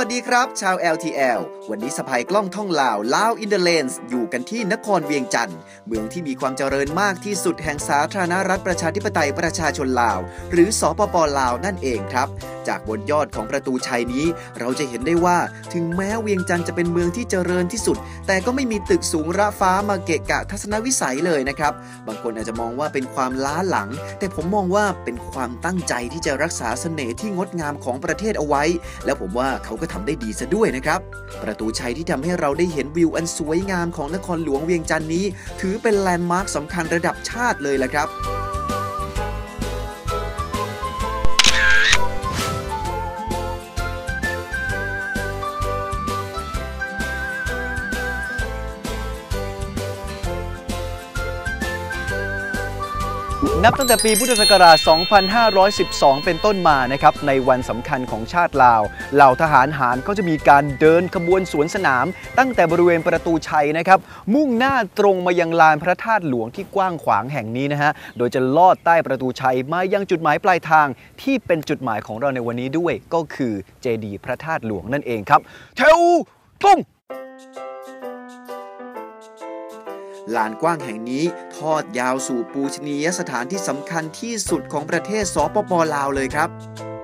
วัสดีครับชาว LTL วันนี้สะพายกล้องท่องลาวลาวอินเดอะเลนส์อยู่กันที่นครเวียงจันทร์เมืองที่มีความเจริญมากที่สุดแห่งสาธารณรัฐประชาธิปไตยประชาชนลาวหรือสปป.ลาวนั่นเองครับจากบนยอดของประตูชัยนี้เราจะเห็นได้ว่าถึงแม้เวียงจันทร์จะเป็นเมืองที่เจริญที่สุดแต่ก็ไม่มีตึกสูงระฟ้ามาเกะกะทัศนวิสัยเลยนะครับบางคนอาจจะมองว่าเป็นความล้าหลังแต่ผมมองว่าเป็นความตั้งใจที่จะรักษาเสน่ห์ที่งดงามของประเทศเอาไว้และผมว่าเขาก็ทำได้ดีซะด้วยนะครับประตูชัยที่ทำให้เราได้เห็นวิวอันสวยงามของนครหลวงเวียงจันทร์นี้ถือเป็นแลนด์มาร์คสำคัญระดับชาติเลยล่ะครับนับตั้งแต่ปีพุทธศักราช 2512 เป็นต้นมานะครับในวันสำคัญของชาติลาวเหล่าทหารหารก็จะมีการเดินขบวนสวนสนามตั้งแต่บริเวณประตูชัยนะครับมุ่งหน้าตรงมายังลานพระธาตุหลวงที่กว้างขวางแห่งนี้นะฮะโดยจะลอดใต้ประตูชัยมายังจุดหมายปลายทางที่เป็นจุดหมายของเราในวันนี้ด้วยก็คือเจดีย์พระธาตุหลวงนั่นเองครับแถวตรงลานกว้างแห่งนี้ทอดยาวสู่ปูชนียสถานที่สำคัญที่สุดของประเทศสปป.ลาวเลยครับ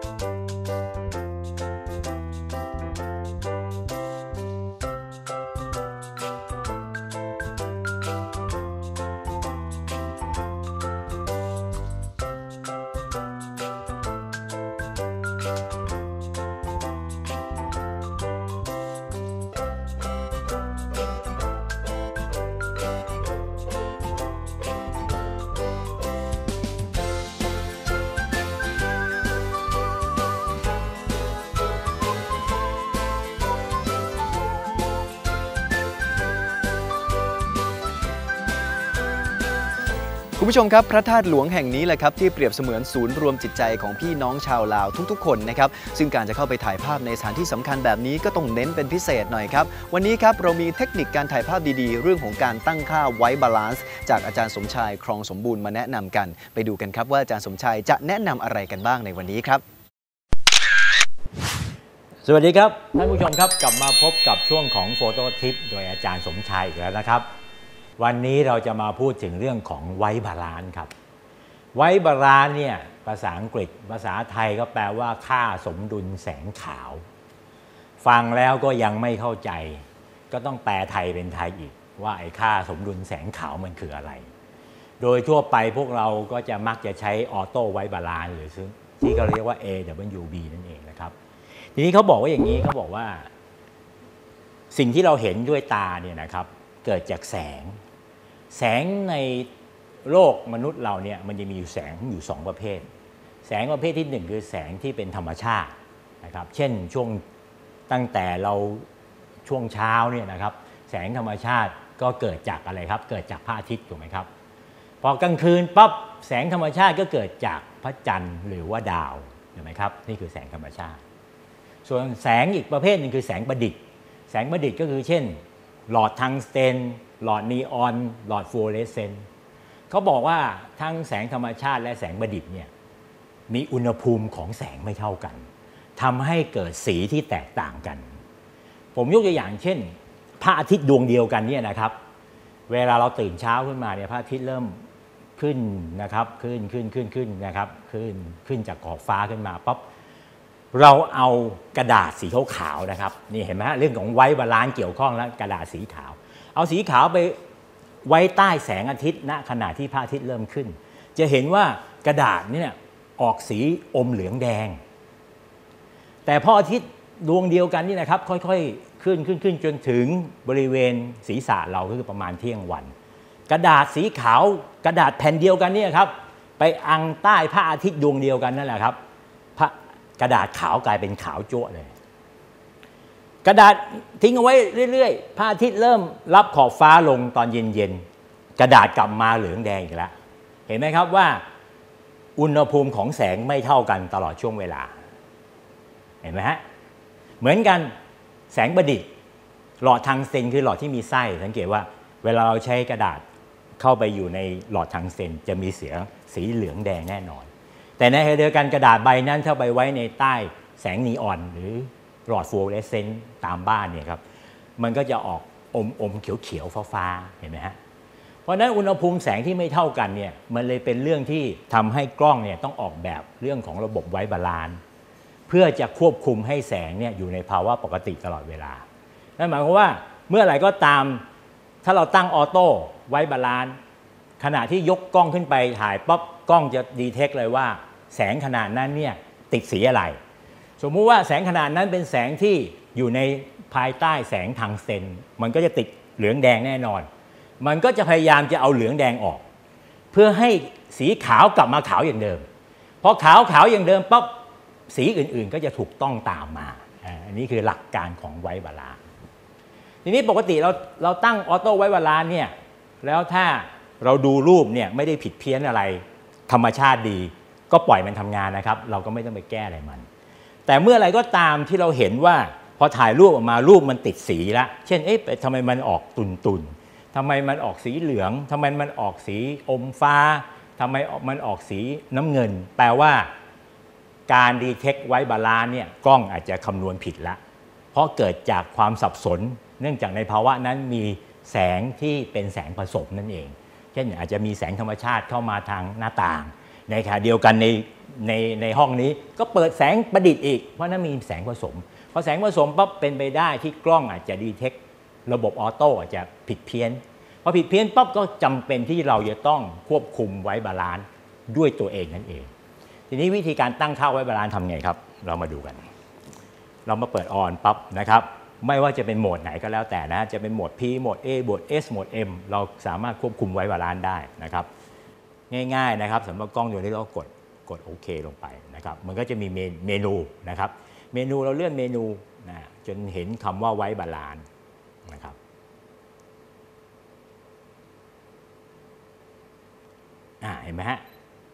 คุณผู้ชมครับพระธาตุหลวงแห่งนี้แหละครับที่เปรียบเสมือนศูนย์รวมจิตใจของพี่น้องชาวลาวทุกๆคนนะครับซึ่งการจะเข้าไปถ่ายภาพในสถานที่สำคัญแบบนี้ก็ต้องเน้นเป็นพิเศษหน่อยครับวันนี้ครับเรามีเทคนิคการถ่ายภาพดีๆเรื่องของการตั้งค่าไว้บาลานซ์จากอาจารย์สมชายครองสมบูรณ์มาแนะนำกันไปดูกันครับว่าอาจารย์สมชายจะแนะนำอะไรกันบ้างในวันนี้ครับสวัสดีครับท่านผู้ชมครับกลับมาพบกับช่วงของโฟโต้ทิปโดยอาจารย์สมชายอีกแล้วนะครับวันนี้เราจะมาพูดถึงเรื่องของไว้บาลานซ์ครับไว้บาลานซ์เนี่ยภาษาอังกฤษภาษาไทยก็แปลว่าค่าสมดุลแสงขาวฟังแล้วก็ยังไม่เข้าใจก็ต้องแปลไทยเป็นไทยอีกว่าไอ้ค่าสมดุลแสงขาวมันคืออะไรโดยทั่วไปพวกเราก็จะมักจะใช้ออโต้ไว้บาลานซ์หรือซึ่งที่เขาเรียกว่า AWB นั่นเองนะครับทีนี้เขาบอกว่าอย่างนี้เขาบอกว่าสิ่งที่เราเห็นด้วยตาเนี่ยนะครับเกิดจากแสงในโลกมนุษย์เราเนี่ยมันจะมีอยู่แสงอยู่2ประเภทแสงประเภทที่1คือแสงที่เป็นธรรมชาตินะครับเช่นช่วงตั้งแต่เราช่วงเช้าเนี่ยนะครับแสงธรรมชาติก็เกิดจากอะไรครับเกิดจากพระอาทิตย์ถูกไหมครับพอกลางคืนปั๊บแสงธรรมชาติก็เกิดจากพระจันทร์หรือว่าดาวถูกไหมครับนี่คือแสงธรรมชาติส่วนแสงอีกประเภทหนึ่งคือแสงประดิษฐ์แสงประดิษฐ์ก็คือเช่นหลอดทังสเตนหลอดนีออนหลอดฟลูออเรสเซนต์เขาบอกว่าทั้งแสงธรรมชาติและแสงประดิษฐ์เนี่ยมีอุณหภูมิของแสงไม่เท่ากันทำให้เกิดสีที่แตกต่างกันผมยกตัวอย่างเช่นพระอาทิตย์ดวงเดียวกันเนี่ยนะครับเวลาเราตื่นเช้าขึ้นมาเนี่ยพระอาทิตย์เริ่มขึ้นนะครับขึ้นนะครับขึ้นจากขอบฟ้าขึ้นมาปั๊บเราเอากระดาษสีขาวๆนะครับนี่เห็นไหมฮะเรื่องของไว้บาลานซ์เกี่ยวข้องแล้วกระดาษสีขาวเอาสีขาวไปไว้ใต้แสงอาทิตย์ณขณะที่พระอาทิตย์เริ่มขึ้นจะเห็นว่ากระดาษเนี่ยออกสีอมเหลืองแดงแต่พออาทิตย์ดวงเดียวกันนี่นะครับค่อยๆขึ้นจนถึงบริเวณศีรษะเราก็คือประมาณเที่ยงวันกระดาษสีขาวกระดาษแผ่นเดียวกันนี่ครับไปอังใต้พระอาทิตย์ดวงเดียวกันนั่นแหละครับกระดาษขาวกลายเป็นขาวจั๊วเลยกระดาษทิ้งเอาไว้เรื่อยๆพระอาทิตย์เริ่มรับขอบฟ้าลงตอนเย็นๆกระดาษกลับมาเหลืองแดงอีกแล้วเห็นไหมครับว่าอุณหภูมิของแสงไม่เท่ากันตลอดช่วงเวลาเห็นไหมฮะเหมือนกันแสงประดิษฐ์หลอดทังสเตนคือหลอดที่มีไส้สังเกตว่าเวลาเราใช้กระดาษเข้าไปอยู่ในหลอดทังสเตนจะมีสีเหลืองแดงแน่นอนแต่ในขณะเดียวกันกระดาษใบนั้นถ้าไปไว้ในใต้แสงนีออนหรือหลอดฟลูออเรสเซนต์ตามบ้านเนี่ยครับมันก็จะออกอมเขียวๆฟ้าๆเห็นไหมฮะเพราะนั้นอุณหภูมิแสงที่ไม่เท่ากันเนี่ยมันเลยเป็นเรื่องที่ทำให้กล้องเนี่ยต้องออกแบบเรื่องของระบบไว้บาลานซ์เพื่อจะควบคุมให้แสงเนี่ยอยู่ในภาวะปกติตลอดเวลานั่นหมายความว่าเมื่อไหร่ก็ตามถ้าเราตั้งออโต้ไว้บาลานซ์ขณะที่ยกกล้องขึ้นไปถ่ายปั๊บกล้องจะดีเทคเลยว่าแสงขนาดนั้นเนี่ยติดสีอะไรสมมุติว่าแสงขนาดนั้นเป็นแสงที่อยู่ในภายใต้แสงทางเซนมันก็จะติดเหลืองแดงแน่นอนมันก็จะพยายามจะเอาเหลืองแดงออกเพื่อให้สีขาวกลับมาขาวอย่างเดิมพอขาวอย่างเดิมปั๊บสีอื่นๆก็จะถูกต้องตามมาอันนี้คือหลักการของไว้บาลานซ์ทีนี้ปกติเราตั้งออโต้ไว้บาลานซ์เนี่ยแล้วถ้าเราดูรูปเนี่ยไม่ได้ผิดเพี้ยนอะไรธรรมชาติดีก็ปล่อยมันทำงานนะครับเราก็ไม่ต้องไปแก้อะไรมันแต่เมื่ออะไรก็ตามที่เราเห็นว่าพอถ่ายรูปออกมารูปมันติดสีแล้วเช่นทำไมมันออกตุ่นทำไมมันออกสีเหลืองทำไมมันออกสีอมฟ้าทำไมมันออกสีน้ำเงินแปลว่าการดีเทคไว้บาลานซ์เนี่ยกล้องอาจจะคำนวณผิดละเพราะเกิดจากความสับสนเนื่องจากในภาวะนั้นมีแสงที่เป็นแสงผสมนั่นเองเช่นอาจจะมีแสงธรรมชาติเข้ามาทางหน้าต่างในขณะเดียวกันในห้องนี้ก็เปิดแสงประดิษฐ์อีกเพราะนั้นมีแสงผสมพอแสงผสมปั๊บเป็นไปได้ที่กล้องอาจจะดีเทคระบบออโต้อาจจะผิดเพี้ยนพอผิดเพี้ยนปั๊บก็จำเป็นที่เราจะต้องควบคุมไว้บาลานซ์ด้วยตัวเองนั่นเองทีนี้วิธีการตั้งค่าไว้บาลานซ์ทำไงครับเรามาดูกันเรามาเปิดออนปั๊บนะครับไม่ว่าจะเป็นโหมดไหนก็แล้วแต่นะจะเป็นโหมด P โหมด A โหมด S โหมด M เราสามารถควบคุมไว้บาลานซ์ได้นะครับง่ายๆนะครับสำหรับกล้องตัวนี้เรากดโอเคลงไปนะครับมันก็จะมีเมนูนะครับเมนูเราเลื่อนเมนูนะจนเห็นคำว่าไว้บาลานซ์นะครับเห็นไหมฮะ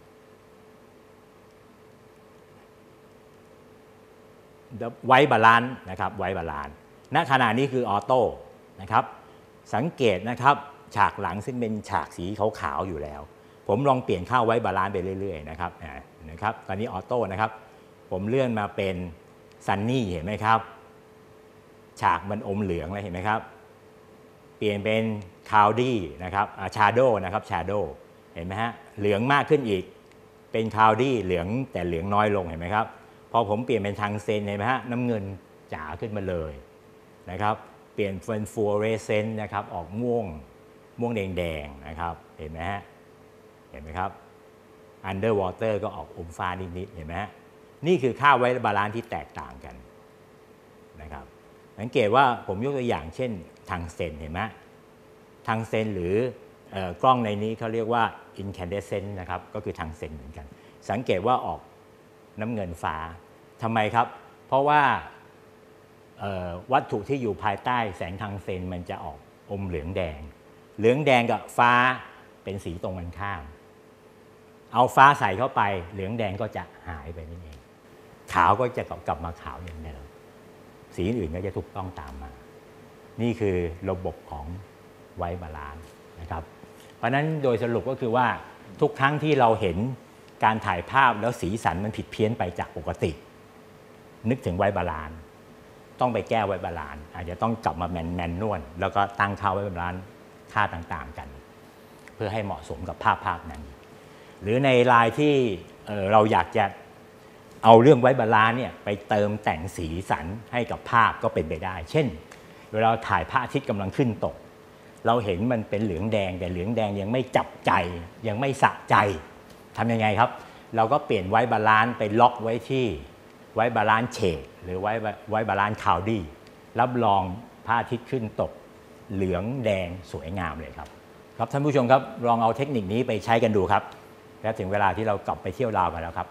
ไว้บาลานซ์นะครับไว้บาลานซ์ณขณะนี้คือออโต้นะครับสังเกตนะครับฉากหลังซึ่งเป็นฉากสีขาวๆอยู่แล้วผมลองเปลี่ยนค่าไว้บาลานซ์ไปเรื่อยๆนะครับตอนนี้ออโต้นะครับผมเลื่อนมาเป็นซันนี่เห็นไหมครับฉากมันอมเหลืองเลยเห็นไหมครับเปลี่ยนเป็นคาวดี้นะครับชาโดว์นะครับชาโดว์เห็นไหมฮะเหลืองมากขึ้นอีกเป็นคาวดี้เหลืองแต่เหลืองน้อยลงเห็นไหมครับพอผมเปลี่ยนเป็นทางเซนเห็นไหมฮะน้ำเงินจ๋าขึ้นมาเลยนะครับเปลี่ยนเป็นฟลูออเรสเซนต์นะครับออกม่วงแดงๆนะครับเห็นไหมฮะเห็นไหมครับ Underwater ก็ออกอมฟ้านิดๆเห็นไหมฮะนี่คือค่าไว้บาลานซ์ที่แตกต่างกันนะครับสังเกตว่าผมยกตัวอย่างเช่นทางเซนเห็นไหมทางเซนหรือกล้องในนี้เขาเรียกว่า incandescent นะครับก็คือทางเซนเหมือนกันสังเกตว่าออกน้ำเงินฟ้าทำไมครับเพราะว่าวัตถุที่อยู่ภายใต้แสงทางเซนมันจะออกอมเหลืองแดงกับฟ้าเป็นสีตรงกันข้ามเอาฟ้าใส่เข้าไปเหลืองแดงก็จะหายไปนั่นเองขาวก็จะกลับมาขาวอย่างเดิมสีอื่นก็จะถูกต้องตามมานี่คือระบบของไว้บาลานซ์นะครับเพราะนั้นโดยสรุปก็คือว่าทุกครั้งที่เราเห็นการถ่ายภาพแล้วสีสันมันผิดเพี้ยนไปจากปกตินึกถึงไว้บาลานซ์ต้องไปแก้ไว้บาลานซ์อาจจะต้องกลับมาแมนนวลแล้วก็ตั้งค่าไว้บาลานซ์ค่าต่างๆกันเพื่อให้เหมาะสมกับภาพนั้นหรือในรายที่เราอยากจะเอาเรื่องไว้บาลานซ์เนี่ยไปเติมแต่งสีสันให้กับภาพก็เป็นไปได้เช่นเวลาถ่ายพระอาทิตย์กำลังขึ้นตกเราเห็นมันเป็นเหลืองแดงแต่เหลืองแดงยังไม่จับใจยังไม่สะใจทำยังไงครับเราก็เปลี่ยนไว้บาลานซ์ไปล็อกไว้ที่ไว้บาลานซ์เฉดหรือไว้บาลานซ์คาวดี้รับรองพระอาทิตย์ขึ้นตกเหลืองแดงสวยงามเลยครับครับท่านผู้ชมครับลองเอาเทคนิคนี้ไปใช้กันดูครับและถึงเวลาที่เรากลับไปเที่ยวลาวกันแล้วครับ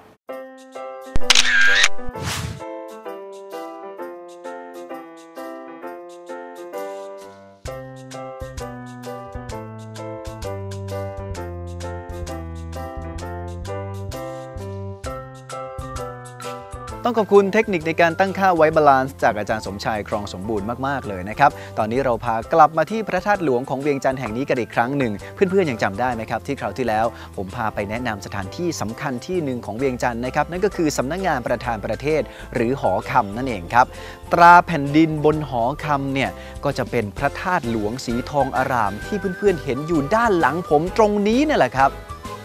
ต้องขอบคุณเทคนิคในการตั้งค่าไว้บาลานซ์จากอาจารย์สมชายครองสมบูรณ์มากๆเลยนะครับตอนนี้เราพากลับมาที่พระธาตุหลวงของเวียงจันทร์แห่งนี้กันอีกครั้งหนึ่งเพื่อนๆยังจำได้ไหมครับที่คราวที่แล้วผมพาไปแนะนำสถานที่สำคัญที่หนึ่งของเวียงจันทร์นะครับนั่นก็คือสำนักงานประธานประเทศหรือหอคำนั่นเองครับตราแผ่นดินบนหอคำเนี่ยก็จะเป็นพระธาตุหลวงสีทองอร่ามที่เพื่อนๆเห็นอยู่ด้านหลังผมตรงนี้นั่นแหละครับ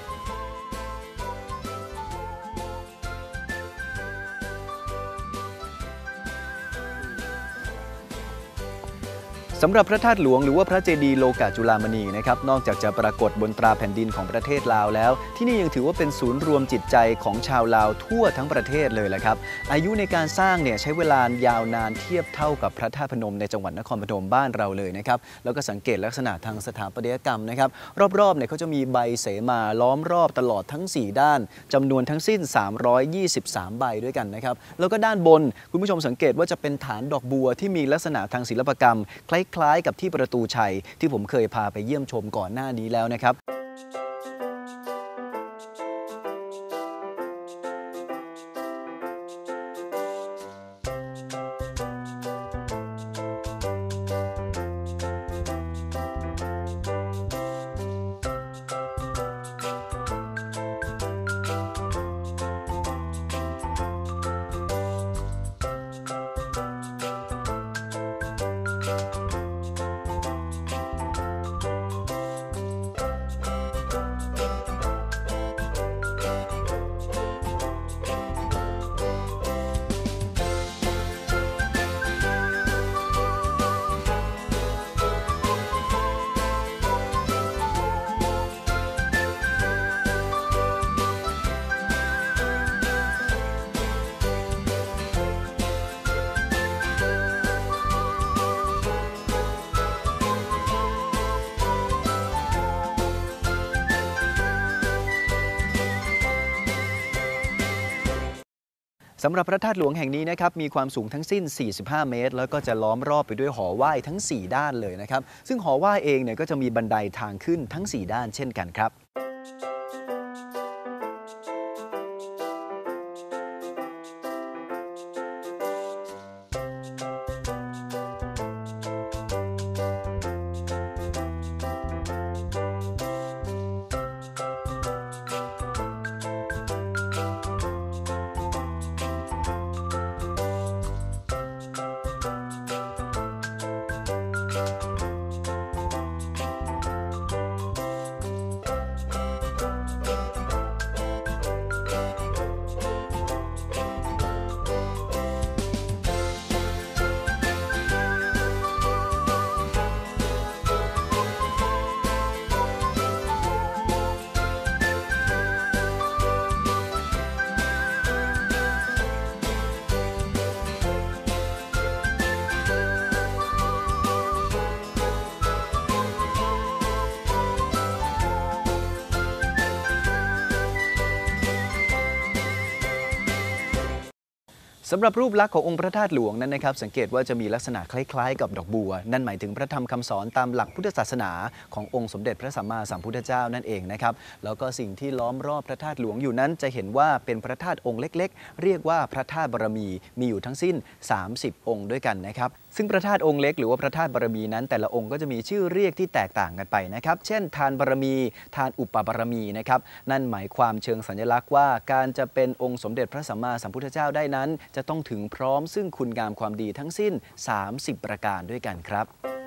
สำหรับพระธาตุหลวงหรือว่าพระเจดีย์โลกาจุฬามณีนะครับนอกจากจะปรากฏบนตราแผ่นดินของประเทศลาวแล้วที่นี่ยังถือว่าเป็นศูนย์รวมจิตใจของชาวลาวทั่วทั้งประเทศเลยแหละครับอายุในการสร้างเนี่ยใช้เวลายาวนานเทียบเท่ากับพระธาตุพนมในจังหวัดนครปฐมบ้านเราเลยนะครับแล้วก็สังเกตลักษณะทางสถาปัตยกรรมนะครับรอบๆเนี่ยเขาจะมีใบเสมาล้อมรอบตลอดทั้ง4ด้านจำนวนทั้งสิ้น323ใบด้วยกันนะครับแล้วก็ด้านบนคุณผู้ชมสังเกตว่าจะเป็นฐานดอกบัวที่มีลักษณะทางศิลปกรรมคล้ายๆกับที่ประตูชัยที่ผมเคยพาไปเยี่ยมชมก่อนหน้านี้แล้วนะครับสำหรับพระธาตุหลวงแห่งนี้นะครับมีความสูงทั้งสิ้น45เมตรแล้วก็จะล้อมรอบไปด้วยหอไหว้ทั้ง4ด้านเลยนะครับซึ่งหอไหว้เองเนี่ยก็จะมีบันไดทางขึ้นทั้ง4ด้านเช่นกันครับสำหรับรูปลักษณ์ขององค์พระธาตุหลวงนั้นนะครับสังเกตว่าจะมีลักษณะคล้ายๆกับดอกบัวนั่นหมายถึงพระธรรมคำสอนตามหลักพุทธศาสนาขององค์สมเด็จพระสัมมาสัมพุทธเจ้านั่นเองนะครับแล้วก็สิ่งที่ล้อมรอบพระธาตุหลวงอยู่นั้นจะเห็นว่าเป็นพระธาตุองค์เล็กๆเรียกว่าพระธาตุบารมีมีอยู่ทั้งสิ้น30องค์ด้วยกันนะครับซึ่งพระธาตุองค์เล็กหรือว่าพระธาตุบารมีนั้นแต่ละองค์ก็จะมีชื่อเรียกที่แตกต่างกันไปนะครับเช่นทานบารมีทานอุปบารมีนะครับนั่นหมายความเชิงสัญลักษณ์ว่าการจะเป็นองค์สมเด็จพระสัมมาสัมพุทธเจ้าได้นั้นจะต้องถึงพร้อมซึ่งคุณงามความดีทั้งสิ้น30ประการด้วยกันครับ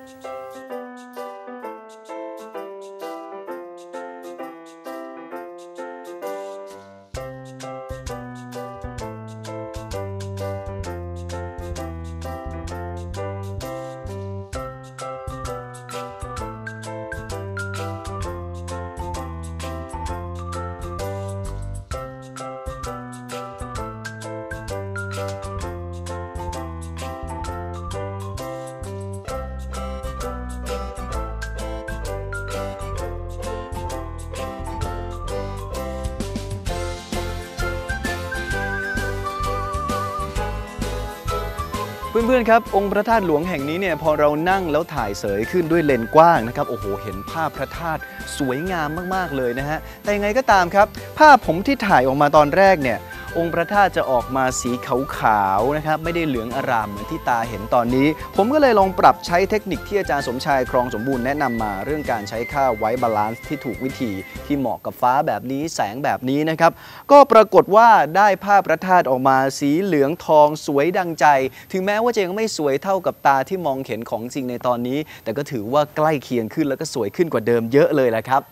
เพื่อนๆครับองค์พระธาตุหลวงแห่งนี้เนี่ยพอเรานั่งแล้วถ่ายเสยขึ้นด้วยเลนส์กว้างนะครับโอ้โหเห็นภาพพระธาตุสวยงามมากๆเลยนะฮะแต่ยังไงก็ตามครับภาพผมที่ถ่ายออกมาตอนแรกเนี่ยองค์พระธาตุจะออกมาสีขาวๆนะครับไม่ได้เหลืองอร่ามเหมือนที่ตาเห็นตอนนี้ผมก็เลยลองปรับใช้เทคนิคที่อาจารย์สมชายครองสมบูรณ์แนะนำมาเรื่องการใช้ค่าไวท์บาลานซ์ที่ถูกวิธีที่เหมาะกับฟ้าแบบนี้แสงแบบนี้นะครับก็ปรากฏว่าได้ภาพพระธาตุออกมาสีเหลืองทองสวยดังใจถึงแม้ว่าจะยังไม่สวยเท่ากับตาที่มองเห็นของจริงในตอนนี้แต่ก็ถือว่าใกล้เคียงขึ้นแล้วก็สวยขึ้นกว่าเดิมเยอะเลยแหละครับ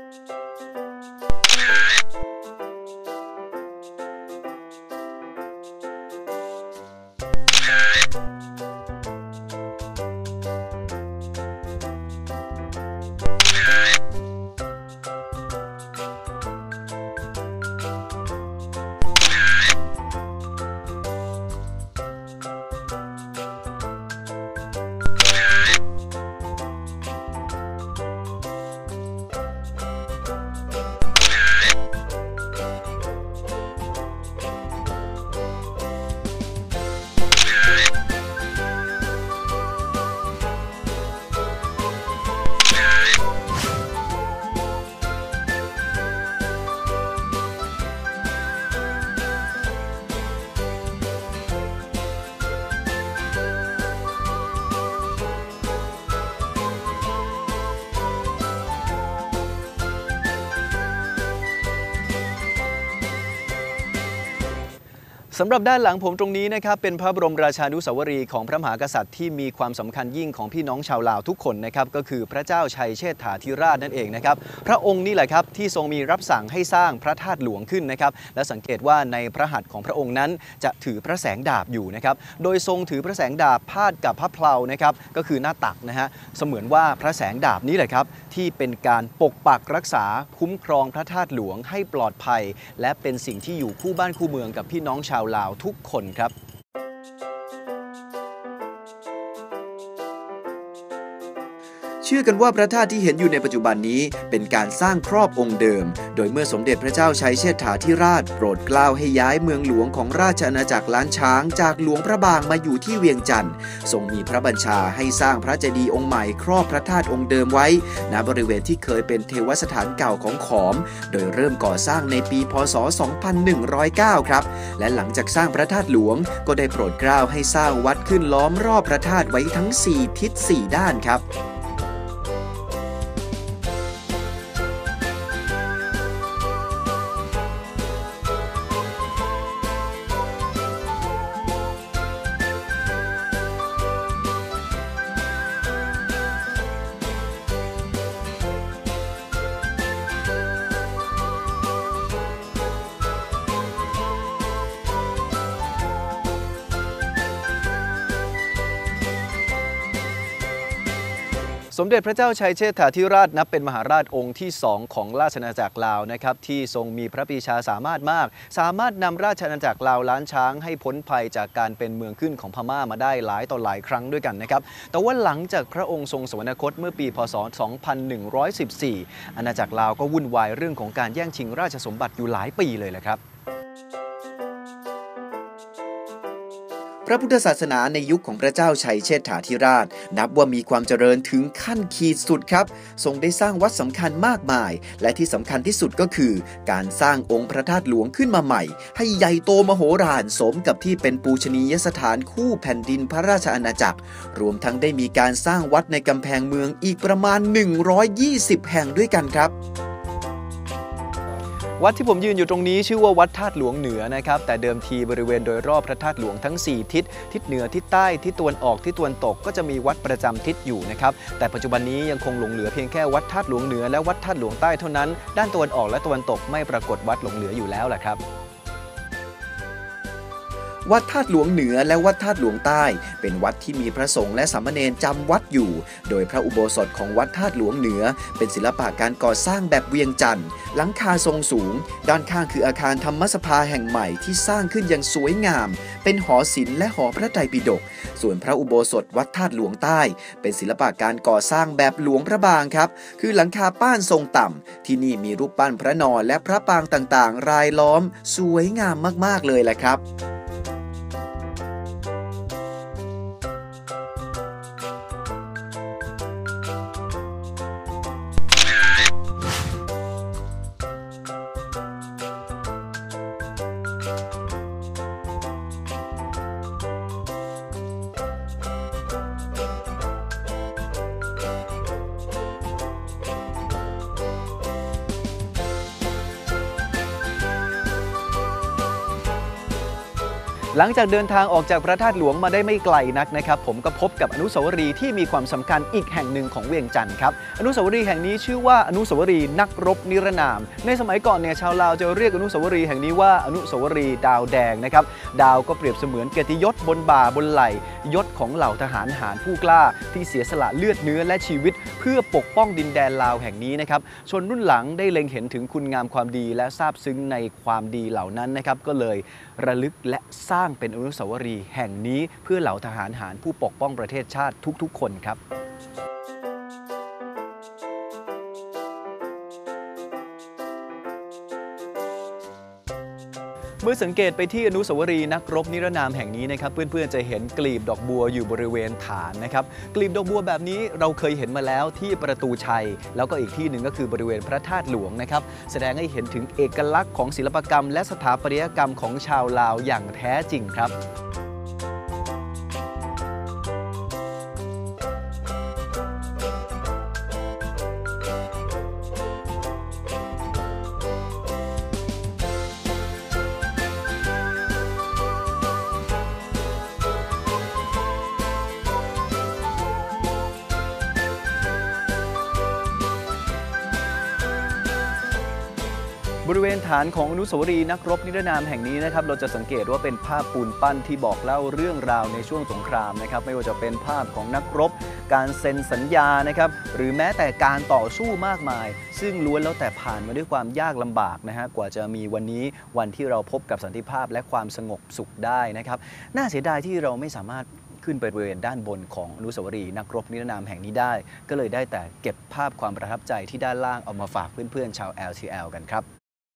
สำหรับด้านหลังผมตรงนี้นะครับเป็นพระบรมราชานุสาวรีย์ของพระมหากษัตริย์ที่มีความสำคัญยิ่งของพี่น้องชาวลาวทุกคนนะครับก็คือพระเจ้าชัยเชษฐาธิราชนั่นเองนะครับพระองค์นี่แหละครับที่ทรงมีรับสั่งให้สร้างพระธาตุหลวงขึ้นนะครับและสังเกตว่าในพระหัตถ์ของพระองค์นั้นจะถือพระแสงดาบอยู่นะครับโดยทรงถือพระแสงดาบพาดกับพระเพลานะครับก็คือหน้าตักนะฮะเสมือนว่าพระแสงดาบนี้แหละครับที่เป็นการปกปักรักษาคุ้มครองพระธาตุหลวงให้ปลอดภัยและเป็นสิ่งที่อยู่คู่บ้านคู่เมืองกับพี่น้องชาวลาวทุกคนครับเชื่อกันว่าพระธาตุที่เห็นอยู่ในปัจจุบันนี้เป็นการสร้างครอบองค์เดิมโดยเมื่อสมเด็จพระเจ้าชัยเชษฐาธิราชโปรดเกล้าให้ย้ายเมืองหลวงของราชอาณาจักรล้านช้างจากหลวงพระบางมาอยู่ที่เวียงจันทร์ทรงมีพระบัญชาให้สร้างพระเจดีย์องค์ใหม่ครอบพระธาตุองค์เดิมไว้ณบริเวณที่เคยเป็นเทวสถานเก่าของขอมโดยเริ่มก่อสร้างในปีพ.ศ. 2109 ครับและหลังจากสร้างพระธาตุหลวงก็ได้โปรดเกล้าให้สร้างวัดขึ้นล้อมรอบพระธาตุไว้ทั้ง4ทิศ4ด้านครับสมเด็จพระเจ้าชัยเชษฐาธิราชนับเป็นมหาราชองค์ที่2ของราชอาณาจักรลาวนะครับที่ทรงมีพระปรีชาสามารถมากสามารถนำราชอาณาจักรลาวล้านช้างให้พ้นภัยจากการเป็นเมืองขึ้นของพม่ามาได้หลายต่อหลายครั้งด้วยกันนะครับแต่ว่าหลังจากพระองค์ทรงสวรรคตเมื่อปีพ.ศ. 2114อาณาจักรลาวก็วุ่นวายเรื่องของการแย่งชิงราชสมบัติอยู่หลายปีเลยแหละครับพระพุทธศาสนาในยุคของพระเจ้าชัยเชษฐาธิราชนับว่ามีความเจริญถึงขั้นขีดสุดครับทรงได้สร้างวัดสำคัญมากมายและที่สำคัญที่สุดก็คือการสร้างองค์พระธาตุหลวงขึ้นมาใหม่ให้ใหญ่โตมโหฬารสมกับที่เป็นปูชนียสถานคู่แผ่นดินพระราชอาณาจักรรวมทั้งได้มีการสร้างวัดในกำแพงเมืองอีกประมาณ120แห่งด้วยกันครับวัดที่ผมยืนอยู่ตรงนี้ชื่อว่าวัดธาตุหลวงเหนือนะครับแต่เดิมทีบริเวณโดยรอบพระธาตุหลวงทั้ง4ทิศทิศเหนือทิศใต้ทิศตะวันออกทิศตะวันตกก็จะมีวัดประจำทิศอยู่นะครับแต่ปัจจุบันนี้ยังคงหลงเหลือเพียงแค่วัดธาตุหลวงเหนือและวัดธาตุหลวงใต้เท่านั้นด้านตะวันออกและตะวันตกไม่ปรากฏวัดหลงเหลืออยู่แล้วแหละครับวัดธาตุหลวงเหนือและวัดธาตุหลวงใต้เป็นวัดที่มีพระสงฆ์และสามเณรจำวัดอยู่โดยพระอุโบสถของวัดธาตุหลวงเหนือเป็นศิลปะการก่อสร้างแบบเวียงจันทร์หลังคาทรงสูงด้านข้างคืออาคารธรรมสภาแห่งใหม่ที่สร้างขึ้นอย่างสวยงามเป็นหอศิลป์และหอพระไตรปิฎกส่วนพระอุโบสถวัดธาตุหลวงใต้เป็นศิลปะการก่อสร้างแบบหลวงพระบางครับคือหลังคาป้านทรงต่ำที่นี่มีรูปปั้นพระนอนและพระปางต่างๆรายล้อมสวยงามมากๆเลยแหละครับหลังจากเดินทางออกจากพระธาตุหลวงมาได้ไม่ไกลนักนะครับผมก็พบกับอนุสาวรีย์ที่มีความสำคัญอีกแห่งหนึ่งของเวียงจันทร์ครับอนุสาวรีย์แห่งนี้ชื่อว่าอนุสาวรีย์นักรบนิรนามในสมัยก่อนเนี่ยชาวลาวจะเรียกอนุสาวรีย์แห่งนี้ว่าอนุสาวรีย์ดาวแดงนะครับดาวก็เปรียบเสมือนเกียรติยศบนบ่าบนไหล่ยศของเหล่าทหารหารผู้กล้าที่เสียสละเลือดเนื้อและชีวิตเพื่อปกป้องดินแดนลาวแห่งนี้นะครับชนรุ่นหลังได้เล็งเห็นถึงคุณงามความดีและซาบซึ้งในความดีเหล่านั้นนะครับก็เลยระลึกและสร้างเป็นอนุสาวรีย์แห่งนี้เพื่อเหล่าทหารหารผู้ปกป้องประเทศชาติทุกๆคนครับเมื่อสังเกตไปที่อนุสาวรีย์นักรบนิรนามแห่งนี้นะครับเพื่อนๆจะเห็นกลีบดอกบัวอยู่บริเวณฐานนะครับกลีบดอกบัวแบบนี้เราเคยเห็นมาแล้วที่ประตูชัยแล้วก็อีกที่หนึ่งก็คือบริเวณพระธาตุหลวงนะครับแสดงให้เห็นถึงเอกลักษณ์ของศิลปกรรมและสถาปัตยกรรมของชาวลาวอย่างแท้จริงครับบริเวณฐานของอนุสาวรีย์นักรบนิรนามแห่งนี้นะครับเราจะสังเกตว่าเป็นภาพปูนปั้นที่บอกเล่าเรื่องราวในช่วงสงครามนะครับไม่ว่าจะเป็นภาพของนักรบการเซ็นสัญญานะครับหรือแม้แต่การต่อสู้มากมายซึ่งล้วนแล้วแต่ผ่านมาด้วยความยากลำบากนะฮะกว่าจะมีวันนี้วันที่เราพบกับสันติภาพและความสงบสุขได้นะครับน่าเสียดายที่เราไม่สามารถขึ้นไปบริเวณด้านบนของอนุสาวรีย์นักรบนิรนามแห่งนี้ได้ก็เลยได้แต่เก็บภาพความประทับใจที่ด้านล่างเอามาฝากเพื่อนๆชาว LTL กันครับ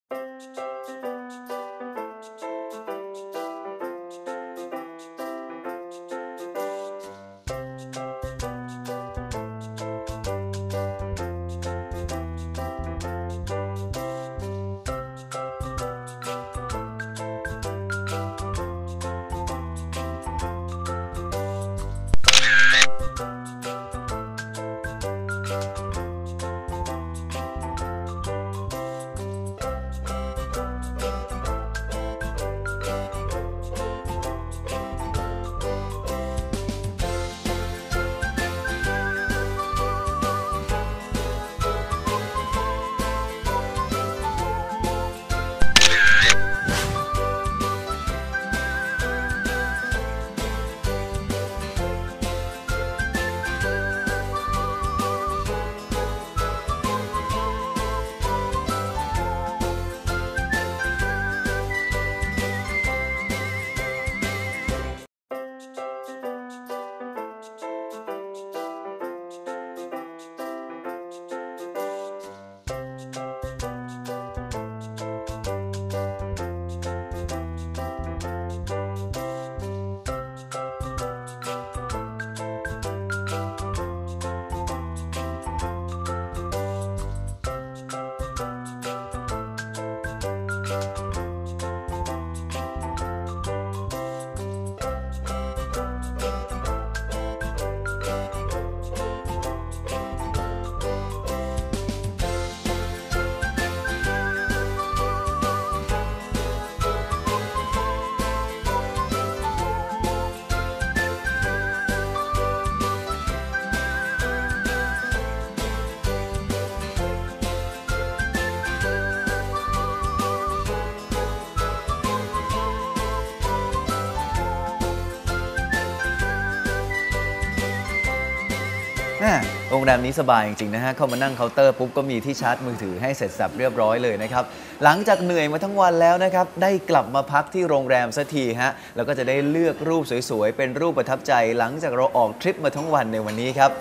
โรงแรมนี้สบายจริงๆนะฮะเข้ามานั่งเคาน์เตอร์ปุ๊บก็มีที่ชาร์จมือถือให้เสร็จสับเรียบร้อยเลยนะครับหลังจากเหนื่อยมาทั้งวันแล้วนะครับได้กลับมาพักที่โรงแรมสักทีฮะแล้วก็จะได้เลือกรูปสวยๆเป็นรูปประทับใจหลังจากเราออกทริปมาทั้งวันในวันนี้ครับ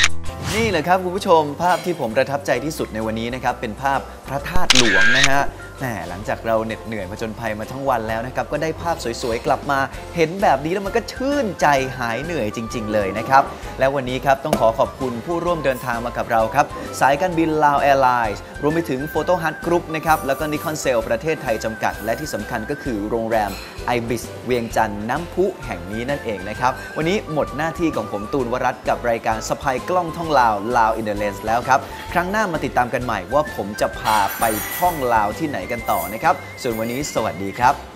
นี่แหละครับคุณผู้ชมภาพที่ผมประทับใจที่สุดในวันนี้นะครับเป็นภาพพระธาตุหลวงนะฮะหลังจากเราเหน็ดเหนื่อยผจญภัยมาทั้งวันแล้วนะครับก็ได้ภาพสวยๆกลับมาเห็นแบบนี้แล้วมันก็ชื่นใจหายเหนื่อยจริงๆเลยนะครับและวันนี้ครับต้องขอบคุณผู้ร่วมเดินทางมากับเราครับสายการบินลาวแอร์ไลน์รวมไปถึง Photo Hut Group นะครับแล้วก็ Nikon Cell ประเทศไทยจำกัดและที่สำคัญก็คือโรงแรม Ibis เวียงจันทร์น้ำพุแห่งนี้นั่นเองนะครับวันนี้หมดหน้าที่ของผมตูนวรัตน์กับรายการสะพายกล้องท่องลาว Lao in the Lens แล้วครับครั้งหน้ามาติดตามกันใหม่ว่าผมจะพาไปท่องลาวที่ไหนกันต่อนะครับส่วนวันนี้สวัสดีครับ